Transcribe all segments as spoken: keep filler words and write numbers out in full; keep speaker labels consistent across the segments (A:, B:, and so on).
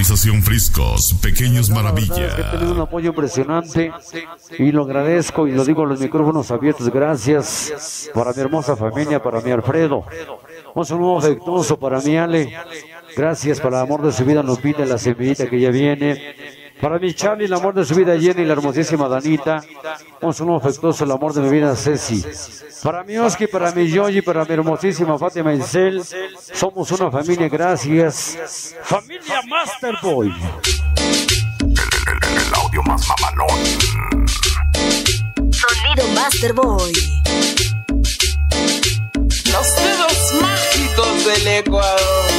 A: Organización Friscos, Pequeños Maravilla.
B: Es que tenemos un apoyo impresionante y lo agradezco y lo digo a los micrófonos abiertos. Gracias para mi hermosa familia, para mi Alfredo. Un saludo afectuoso para mi Ale. Gracias para el amor de su vida, Lupita, la semillita que ya viene. Para mi Charlie, el amor de su vida, Jenny, la hermosísima Danita. Un saludo afectuoso, el amor de mi vida, Ceci. Para mi Oski, para mi Yoyi, para mi hermosísima Fátima Isel. Somos una familia, gracias. Familia Masterboy.
A: El, el, el audio más mamalón.
C: Sonido Masterboy.
D: Los dedos mágicos del Ecuador.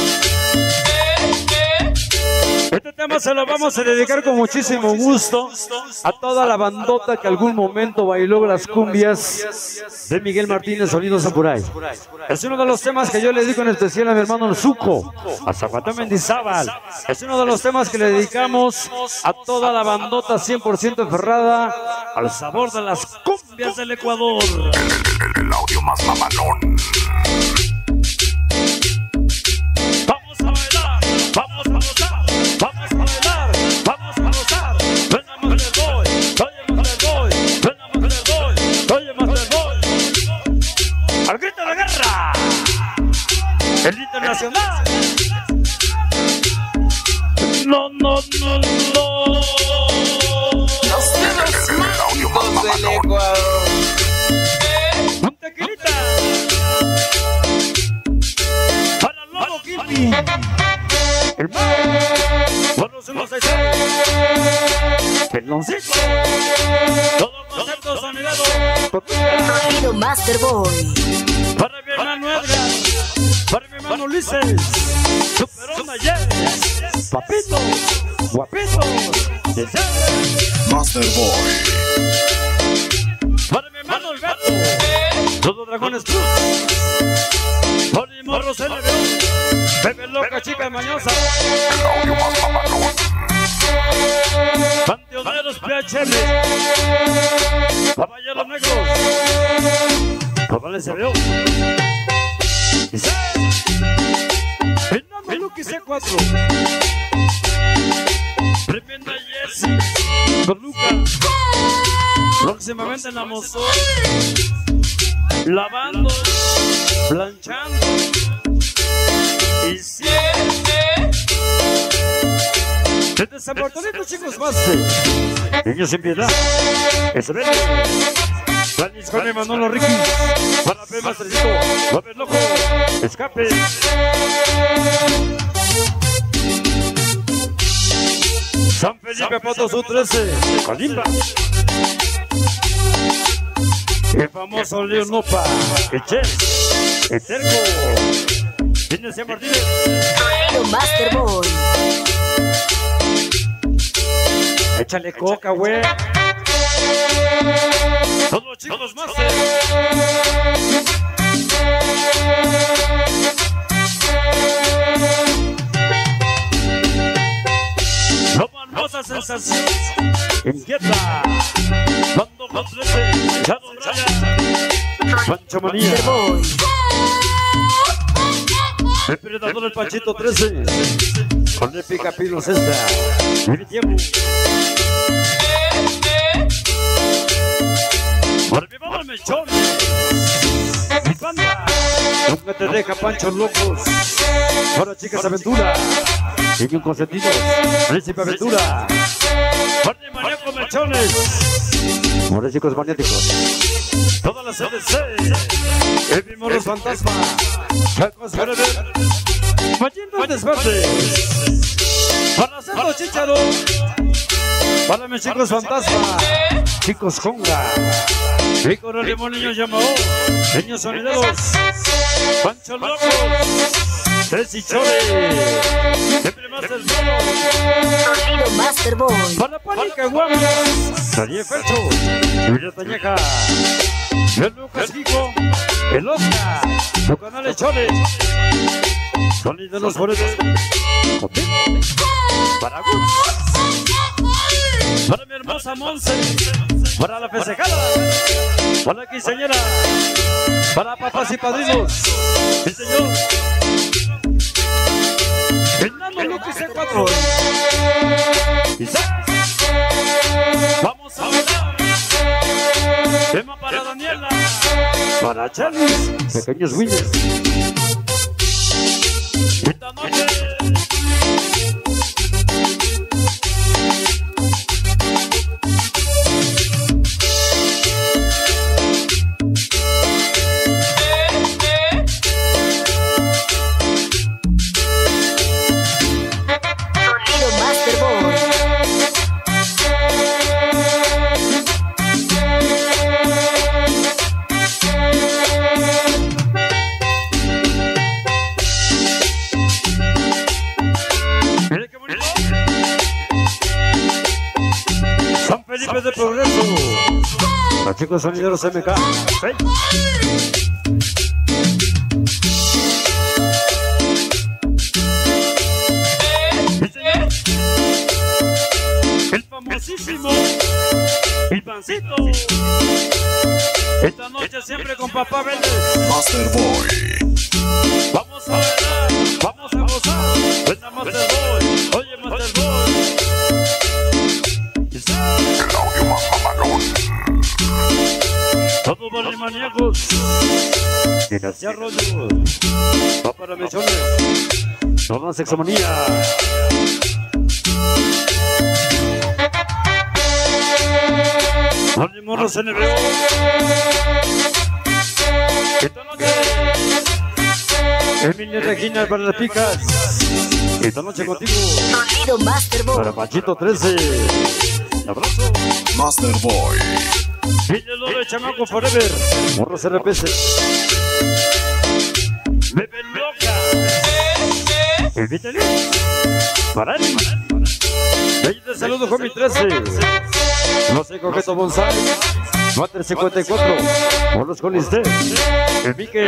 B: Este tema se lo vamos a dedicar con muchísimo gusto a toda la bandota que algún momento bailó las cumbias de Miguel Martínez, Sonido Samurai. Es uno de los temas que yo le dedico en especial a mi hermano el Zuco, a Zapata Mendizábal. Es uno de los temas que le dedicamos a toda la bandota cien por ciento aferrada al sabor de las cumbias del Ecuador.
A: El, el, el, el audio más mamalón.
B: Vamos a bailar, vamos a gozar. Vamos a bailar, vamos a gozar. Venamos del boy, oye más del boy. Venamos del boy, oye más del boy. Al grito de guerra, el internacional. No, no, no, no.
D: Los dedos mágicos del Ecuador.
B: Un tequilita para el lobo Kipi. El bueno, somos seis. Peloncito. Todo concepto sonidado.
C: Sonido Masterboy.
B: Para mi hermano Edgar. Para mi hermano Ulises. Super Onda Yes. Papito. Guapito.
A: Masterboy.
B: Para mi hermano Alberto. Todo Dragones Plus. Poli Morro C L B. Bebe loca, chica mañosa.
A: El audio más mamalón.
B: Panteoneros P H M. Caballeros Negros. Cabales se veo. Fernando Luqui C cuatro. Tremenda Jessie. Con Luca. Próximamente en la mozo. Lavando. Planchando. Y siete. Desde San Bartolito, chicos, más. Niños sin piedad. Ese verde. Danis con el Manolo Ricky. Para P Mastercito. Va a ver loco. Escape. San Felipe Pato Sur trece. Calimba. El famoso León Nopa. El Chef. El Terco. Tienes San Martínez.
C: Sonido Masterboy.
B: Échale coca, güey. Todos los chicos más. Como hermosa sensación. Inquieta. Mando con trece. Ya no raya. Pancho Manía.
C: Masterboy.
B: El predador del Panchito trece. Con el pica pilos esta. Mi tiempo. Por mi mamá el mechón. Mi panda. Nunca te deja Pancho locos. Ahora chicas aventura. Niños consentidos. Príncipe aventura. Por mi maníaco mechones. Ahora chicos magnéticos. Todas las C D C. El mismo los fantasma. Chacos Forever. Mayendo desverdes. Para hacer los chícharos. Para mis chicos fantasma. Chicos conga. Rico Limón, niños llamó. Niños sonideros. Pancho Loco. Tres y Chole. Siempre más el solo.
C: Sonido Masterboy.
B: Para Pánica Guamas. Daniel Fercho. Julia Tañeja. El Lucas Hijo. El Oscar. Su canal es Chole. Sonido de los Forever. Contigo. Para Gus. Para mi hermosa Monse. Para la festejada. Para la quinceañera. Para papás y padrinos. Sí, señor. Fernando Luqui C cuatro. Quizás vamos a bailar. Tema para Daniela, para Charles, pequeños Winners. Esta noche
C: Sonido Master Boy.
B: Mire qué bonito. San Felipe de Progreso. Los chicos sonideros M K. ¿Sí? Sí, señor. El famosísimo El Pancito. Esta noche siempre con Papá Vélez.
A: Master Boy.
B: Vamos a bailar, vamos a gozar. Esta Master Boy, oye Master Boy.
A: El audio más mamalón.
B: Todos barrimaníacos. Dinastía Rollo. Va para mechones. Toda sexomanía. Jorge Morros N B O. Esta noche Emilia Regina para las picas. Esta noche contigo
C: Sonido Master Boy.
B: para Pachito trece. Un abrazo.
A: Master Boy.
B: Guillermo de Chamaco Forever. Morros R P C. Bebe loca. Invítale. Para él. Ahí te saludo con mi trece. No sé, Coqueto Bonsai. Mater cincuenta y cuatro. Morros con Listé. El Mique.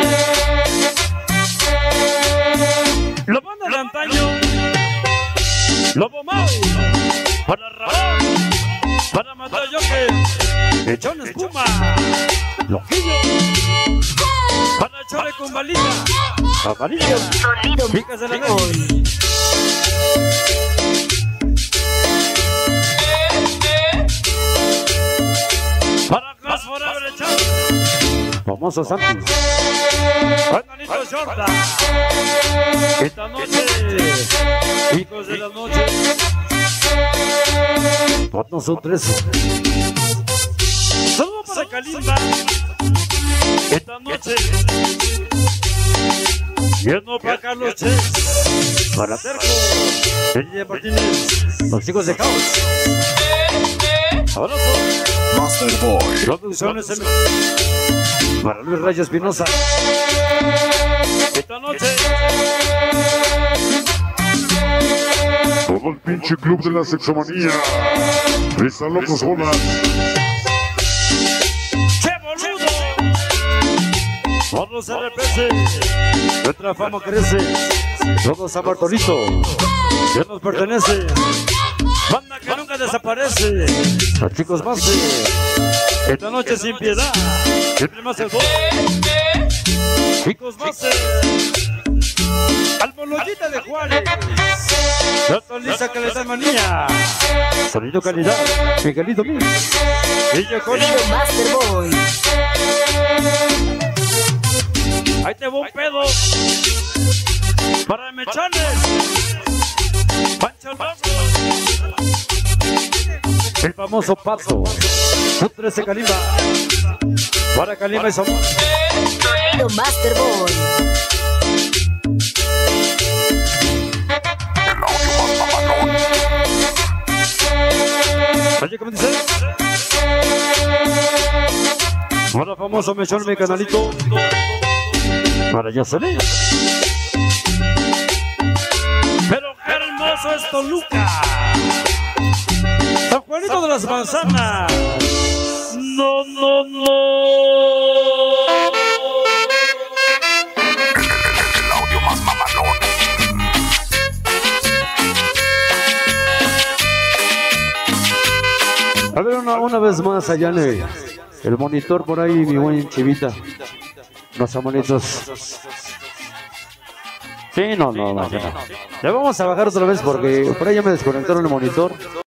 B: La banda de antaño. Lobo Mau. Para Raúl. Para matar Joker. Echón Espuma. Loquillo. Para Chore con balita. Amarillo.
C: Sonido
B: Picas de la
C: Master Boy.
B: noche. Para Class Forever Echón. Famoso Santos. Hermanito Shorta. Esta noche. Hijos de la noche. Cuatro son trece. Saludo para Kalimba. Esta noche. Yendo para Carlos Ches. Para Terco. Ella Martínez. Los chicos de House. Abrazo.
A: Master Boy.
B: Producciones M. Para Luis Reyes Espinosa. Esta noche.
E: Todo el pinche club de la sexomanía. Están locos bolas.
B: ¡Che boludo! Todos R P C. Nuestra fama crece. Todos a Bartolito. Ya nos pertenece. Banda que nunca desaparece. Los chicos más. Esta noche sin piedad. Siempre más el gol. Chicos más. Al Bolollita de Juárez. La Lisa que le da manía. Sonido calidad. Miguelito Mil. Ella con
C: Sonido Master Boy.
B: ahí te va un pedo. Para Mechones. Pancho el Loco. El famoso Pato. Un trece Kalimba. Para Kalimba y Somos.
C: Sonido Master Boy.
A: El audio más mamalón.
B: Oye, ¿cómo dice? Ahora famoso Mechón, mi canalito. Para ya salir. Pero qué hermoso es Toluca. San Juanito de las Manzanas. No, no, no.
A: El audio más mamalón.
B: A ver, una, una vez más allá en el, el monitor por ahí, mi buen Chivita. Los amonitos. Sí, no, no, no, ya no. Le vamos a bajar otra vez porque por ahí ya me desconectaron el monitor.